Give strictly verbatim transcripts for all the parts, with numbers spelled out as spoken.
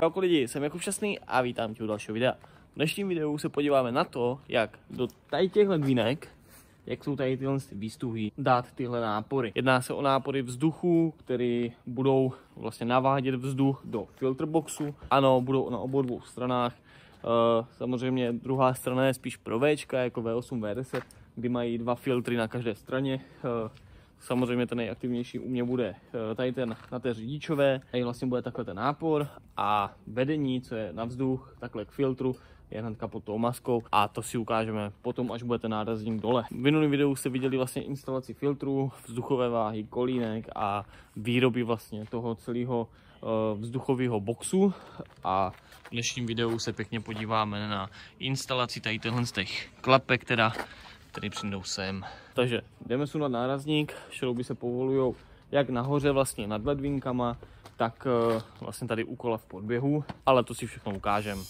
Čau lidi, jsem Jakub Šťastný a vítám tě u dalšího videa. V dnešním videu se podíváme na to, jak do tady těch ledvínek, jak jsou tady tyhle výstuhy, dát tyhle nápory. Jedná se o nápory vzduchu, které budou vlastně navádět vzduch do filterboxu. Ano, budou na obou dvou stranách. Uh, samozřejmě druhá strana je spíš pro Včka, jako V osm, V deset, kdy mají dva filtry na každé straně. Uh, samozřejmě ten nejaktivnější u mě bude uh, tady ten na té řidičové. Tady vlastně bude takhle ten nápor a vedení, co je na vzduch, takhle k filtru, je hnedka pod tou maskou a to si ukážeme potom, až bude ten nárazník dole. V minulém videu jste viděli vlastně instalaci filtru, vzduchové váhy, kolínek a výroby vlastně toho celého vzduchového boxu a v dnešním videu se pěkně podíváme na instalaci tady těchto z těch klapek, teda, které přijdou sem. Takže jdeme sundat nárazník, šrouby se povolují jak nahoře vlastně nad ledvinkama, tak vlastně tady u kola v podběhu, ale to si všechno ukážeme.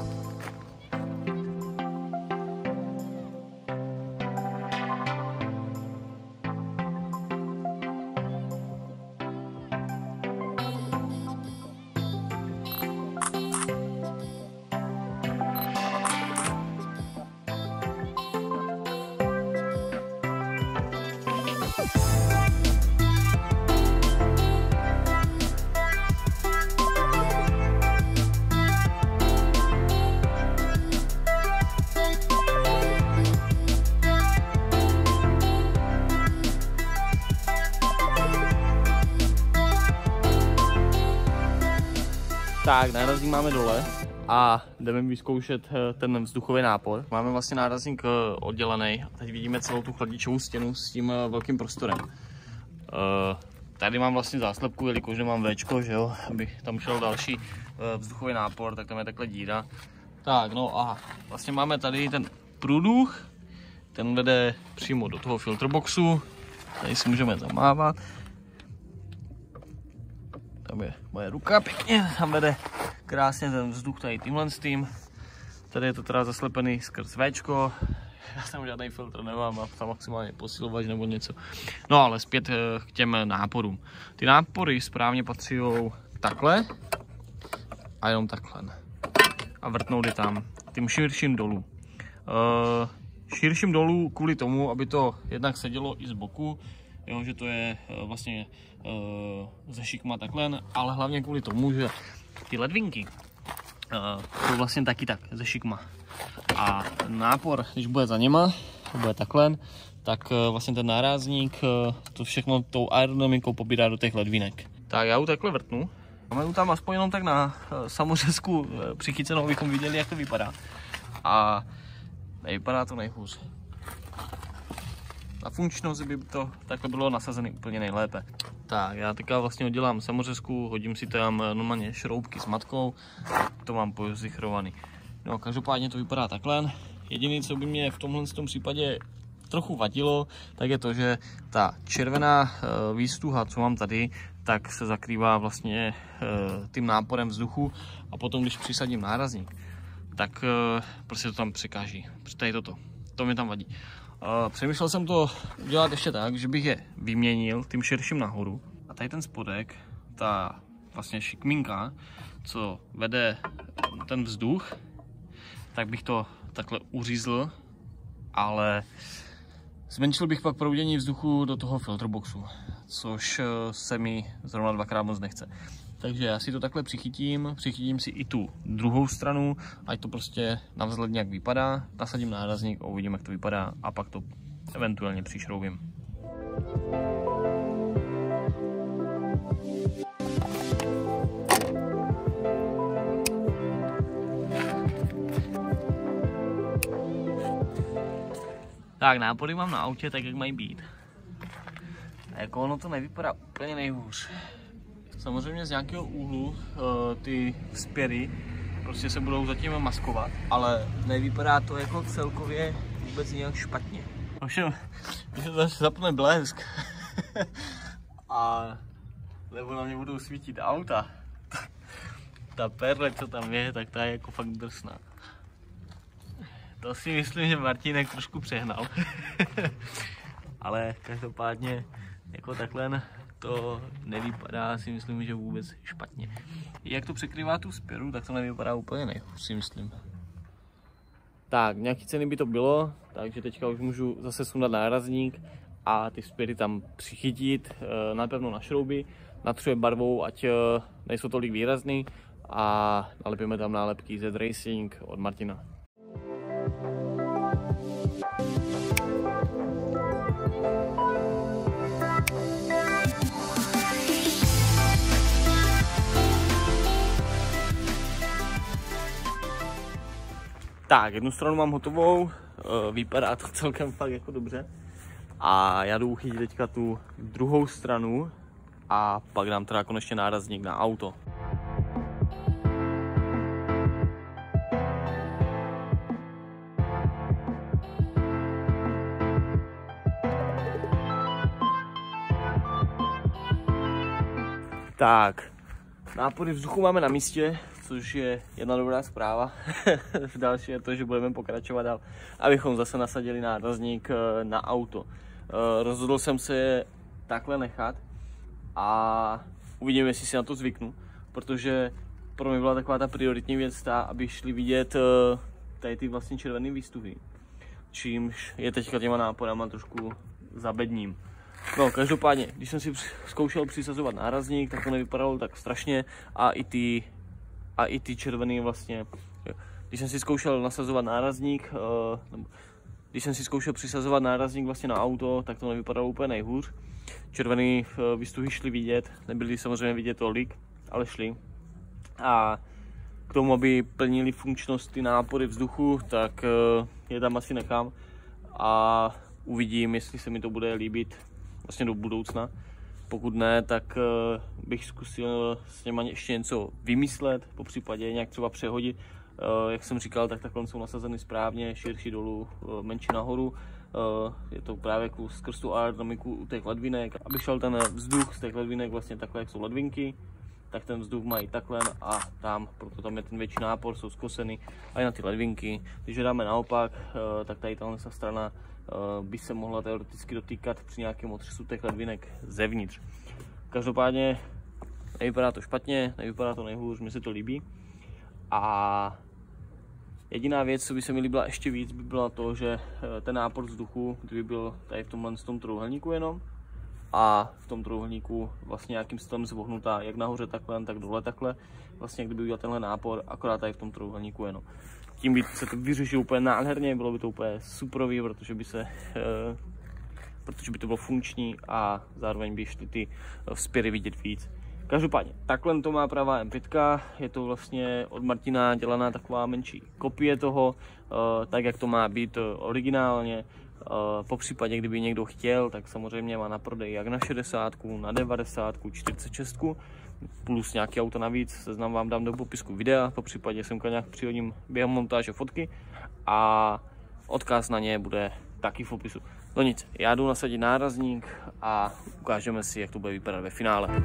Tak, nárazník máme dole a jdeme vyzkoušet ten vzduchový nápor. Máme vlastně nárazník oddělený a teď vidíme celou tu chladičovou stěnu s tím velkým prostorem. Tady mám vlastně záslepku, jelikož nemám Včko, že jo, aby tam šel další vzduchový nápor, tak tam je takhle díra. Tak, no a vlastně máme tady ten průduch, ten vede přímo do toho filterboxu, tady si můžeme zamávat. Tam je moje ruka pěkně, tam vede krásně ten vzduch tady tímhle s tím. Tady je to teda zaslepený skrz Včko. Já tam žádný filtr nemám a tam maximálně posilovač nebo něco. No ale zpět k těm náporům. Ty nápory správně patří takhle a jenom takhle. A vrtnout je tam tím širším dolů. Uh, širším dolů kvůli tomu, aby to jednak sedělo i z boku. Jo, že to je uh, vlastně uh, ze šikma takhle, ale hlavně kvůli tomu, že ty ledvinky uh, jsou vlastně taky tak ze šikma. A nápor, když bude za něma, bude takhle, tak uh, vlastně ten nárazník uh, to všechno tou aerodynamikou pobírá do těch ledvinek. Tak já ju takhle vrtnu. Máme ju tam aspoň jenom tak na uh, samořezku uh, přichycenou, abychom viděli, jak to vypadá. A nevypadá to nejhůř. Na funkčnost by to takhle bylo nasazené úplně nejlépe. Tak, já teďka vlastně udělám samořezku, hodím si tam normálně šroubky s matkou, to mám pozichrovaný. No, každopádně to vypadá takhle. Jediné, co by mě v tomhle tom případě trochu vadilo, tak je to, že ta červená výstuha, co mám tady, tak se zakrývá vlastně tím náporem vzduchu a potom, když přisadím nárazník, tak prostě to tam překáží. Tady toto, to mi tam vadí. Uh, přemýšlel jsem to udělat ještě tak, že bych je vyměnil tím širším nahoru. A tady ten spodek, ta vlastně šikmínka, co vede ten vzduch, tak bych to takhle uřízl, ale zmenšil bych pak proudění vzduchu do toho filterboxu, což se mi zrovna dvakrát moc nechce. Takže já si to takhle přichytím, přichytím si i tu druhou stranu, ať to prostě navzhled nějak vypadá, nasadím nárazník, uvidím, jak to vypadá a pak to eventuálně přišroubím. Tak, nápory mám na autě tak, jak mají být. A jako ono to nevypadá úplně nejhůř. Samozřejmě z nějakého úhlu ty vzpěry prostě se budou zatím maskovat, ale nevypadá to jako celkově vůbec nějak špatně. Ovšem, když se zase zapne blesk a nebo na mě budou svítit auta, ta perle, co tam je, tak ta je jako fakt drsná. To si myslím, že Martínek trošku přehnal. Ale každopádně jako takhle to nevypadá, si myslím, že vůbec špatně. Jak to překrývá tu spěru, tak to nevypadá úplně nejhůř, si myslím. Tak, nějaký ceny by to bylo, takže teďka už můžu zase sundat nárazník a ty spěry tam přichytit, napevno na šrouby, natřuje barvou, ať nejsou tolik výrazný, a nalepíme tam nálepky Z Racing od Martina. Tak, jednu stranu mám hotovou, vypadá to celkem fakt jako dobře. A já jdu uchytit teďka tu druhou stranu a pak dám teda konečně nárazník na auto. Tak, nápory vzduchu máme na místě, což je jedna dobrá zpráva. Další je to, že budeme pokračovat dál, abychom zase nasadili nárazník na auto. Rozhodl jsem se je takhle nechat a uvidím, jestli si na to zvyknu, protože pro mě byla taková ta prioritní věc ta, aby šli vidět tady ty vlastně červené výstuhy, čímž je teďka těma náporama trošku zabedním. No, každopádně, když jsem si zkoušel přisazovat nárazník, tak to nevypadalo tak strašně a i ty, a i ty červený vlastně, když jsem si zkoušel nasazovat nárazník, když jsem si zkoušel přisazovat nárazník vlastně na auto, tak to nevypadalo úplně nejhůř. Červený výstuhy šly vidět, nebyly samozřejmě vidět tolik, ale šly. A k tomu, aby plnili funkčnost ty nápory vzduchu, tak je tam asi nechám a uvidím, jestli se mi to bude líbit vlastně do budoucna. Pokud ne, tak bych zkusil s něma ještě něco vymyslet, po případě nějak třeba přehodit. Jak jsem říkal, tak takhle jsou nasazeny správně, širší dolů, menší nahoru. Je to právě skrz tu aerodynamiku u těch ledvinek. Aby šel ten vzduch z těch ledvinek vlastně takhle, jak jsou ledvinky, tak ten vzduch mají takhle a tam, proto tam je ten větší nápor, jsou skoseny a i na ty ledvinky. Když dáme naopak, tak tady tahle strana by se mohla teoreticky dotýkat při nějakém otřesu těch ledvinek zevnitř. Každopádně nevypadá to špatně, nevypadá to nejhůř, mně se to líbí. A jediná věc, co by se mi líbila ještě víc, by byla to, že ten nápor vzduchu, kdyby byl tady v tomhle tom trojúhelníku jenom, a v tom trojúhelníku vlastně nějakým stylem zvohnutá, jak nahoře takhle, tak dole takhle, vlastně kdyby udělal tenhle nápor, akorát tady v tom trojúhelníku jenom. Tím by se to vyřešilo úplně nádherně, bylo by to úplně superový, protože by se, e, protože by to bylo funkční a zároveň by šly ty vzpěry vidět víc. Každopádně, takhle to má pravá M pět, je to vlastně od Martina dělaná taková menší kopie toho, e, tak jak to má být originálně. Po případě, kdyby někdo chtěl, tak samozřejmě má na prodej jak na šedesátku, na devadesátku, čtyřicet šest, plus nějaký auto navíc, seznam vám dám do popisku videa, po případě semka nějak přihodím během montáže fotky a odkaz na ně bude taky v popisu. No nic, já jdu nasadit nárazník a ukážeme si, jak to bude vypadat ve finále.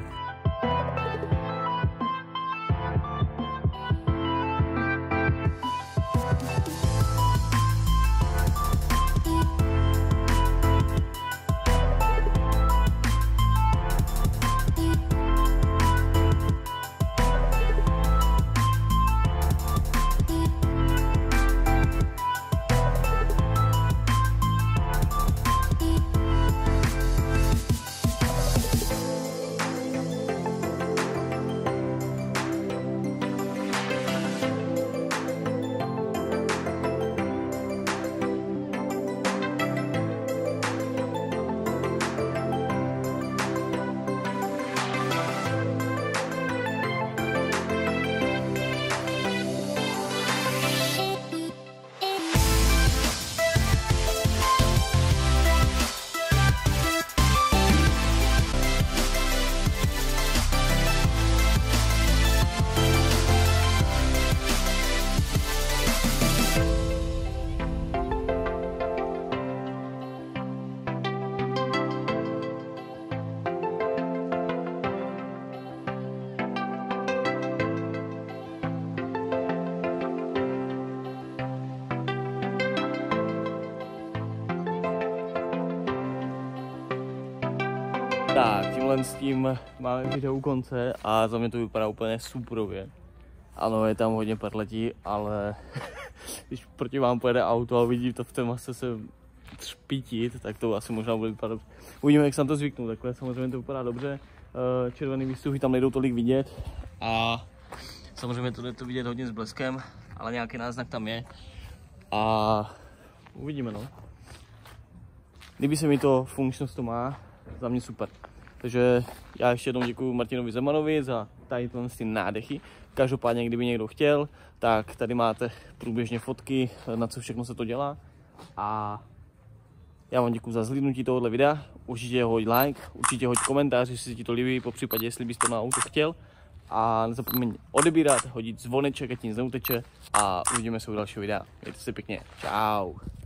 Tak, tímhle s tím máme video u konce a za mě to vypadá úplně superově. Ano, je tam hodně perletí, ale když proti vám pojede auto a vidí to v té mase se třpítit, tak to asi možná bude vypadat. Uvidíme, jak se na to zvyknu, takhle samozřejmě to vypadá dobře. Červený výstuhy tam nejdou tolik vidět a samozřejmě to jde to vidět hodně s bleskem, ale nějaký náznak tam je a uvidíme, no. Kdyby se mi to funkčnost to má, za mě super. Takže já ještě jednou děkuji Martinovi Zemanovi za tady ty nádechy. Každopádně, kdyby někdo chtěl, tak tady máte průběžně fotky, na co všechno se to dělá. A já vám děkuji za zhlídnutí tohoto videa. Určitě hoď like, určitě hoď komentář, jestli se ti to líbí, po případě, jestli bys to na auto chtěl. A nezapomeň odebírat, hodit zvoneček, ať nic neuteče. A uvidíme se u dalšího videa. Mějte se pěkně. Čau.